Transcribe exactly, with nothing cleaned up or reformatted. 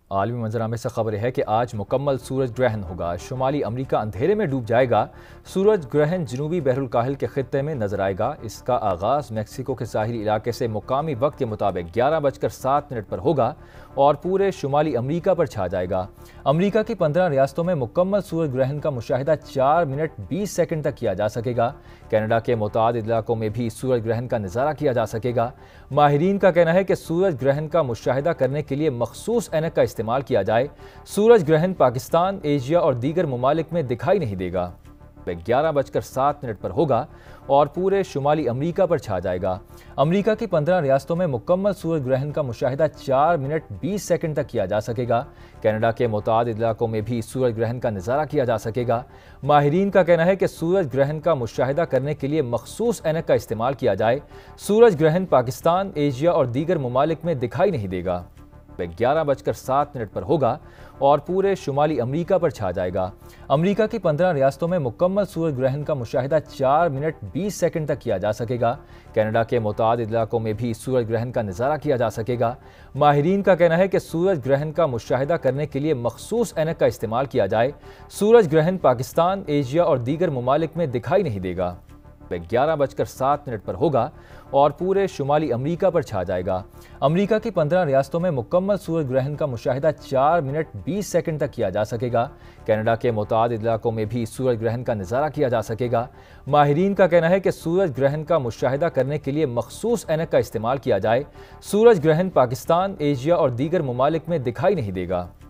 عالمی منظرنامے سے خبر ہے کہ آج مکمل سورج گرہن ہوگا۔ شمالی امریکہ اندھیرے میں ڈوب جائے گا۔ سورج گرہن جنوبی بحر الکاہل کے خطے میں نظر آئے گا۔ اس کا آغاز میکسیکو کے ساحلی علاقے سے مقامی وقت کے مطابق گیارہ بج کر سات منٹ پر ہوگا اور پورے شمالی امریکہ پر چھا جائے گا۔ امریکہ کی پندرہ ریاستوں میں مکمل سورج گرہن کا مشاہدہ چار منٹ بیس سیکنڈ تک کیا جا سکے گا۔ کینیڈا کے متعدد علاقوں میں بھی سورج گرہن کا نظارہ کیا جا سکے گا۔ ماہرین کا کہنا ہے کہ سورج گرہن کا مشاہدہ کرنے کے لیے مخصوص اینک کا استعمال کیا جائے۔ سورج گرہن پاکستان، ایشیا اور دیگر ممالک میں دکھائی نہیں دے گا۔ گیارہ بج کر سات منٹ پر ہوگا اور پورے شمالی امریکہ پر چھا جائے گا۔ امریکہ کی پندرہ ریاستوں میں مکمل سورج گرہن کا مشاہدہ چار منٹ بیس سیکنڈ تک کیا جا سکے گا۔ کینیڈا کے متعدد علاقوں میں بھی سورج گرہن کا نظارہ کیا جا سکے گا۔ ماہرین کا کہنا ہے کہ سورج گرہن کا مشاہدہ کرنے کے لیے مخصوص اینک کا استعمال کیا جائے۔ سورج گرہن پاکستان، ایشیا اور دیگر ممالک میں دکھائی نہیں دے گا۔ گیارہ بج کر سات منٹ پر ہوگا اور پورے شمالی امریکہ پر چھا جائے گا۔ امریکہ کی پندرہ ریاستوں میں مکمل سورج گرہن کا مشاہدہ چار منٹ بیس سیکنڈ تک کیا جا سکے گا۔ کینیڈا کے متعدد علاقوں میں بھی سورج گرہن کا نظارہ کیا جا سکے گا۔ ماہرین کا کہنا ہے کہ سورج گرہن کا مشاہدہ کرنے کے لیے مخصوص اینک کا استعمال کیا جائے۔ سورج گرہن پاکستان، ایشیا اور دیگر ممالک میں دکھائی نہیں دے گا۔ گیارہ بج کر سات منٹ پر ہوگا اور پورے شمالی امریکہ پر چھا جائے گا۔ امریکہ کی پندرہ ریاستوں میں مکمل سورج گرہن کا مشاہدہ چار منٹ بیس سیکنڈ تک کیا جا سکے گا۔ کینیڈا کے متعدد علاقوں میں بھی سورج گرہن کا نظارہ کیا جا سکے گا۔ ماہرین کا کہنا ہے کہ سورج گرہن کا مشاہدہ کرنے کے لیے مخصوص اینک کا استعمال کیا جائے۔ سورج گرہن پاکستان، ایشیا اور دیگر ممالک میں دکھائی نہیں دے گا۔